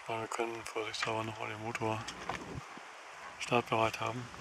Aber wir können vorsichtshalber nochmal den Motor startbereit haben.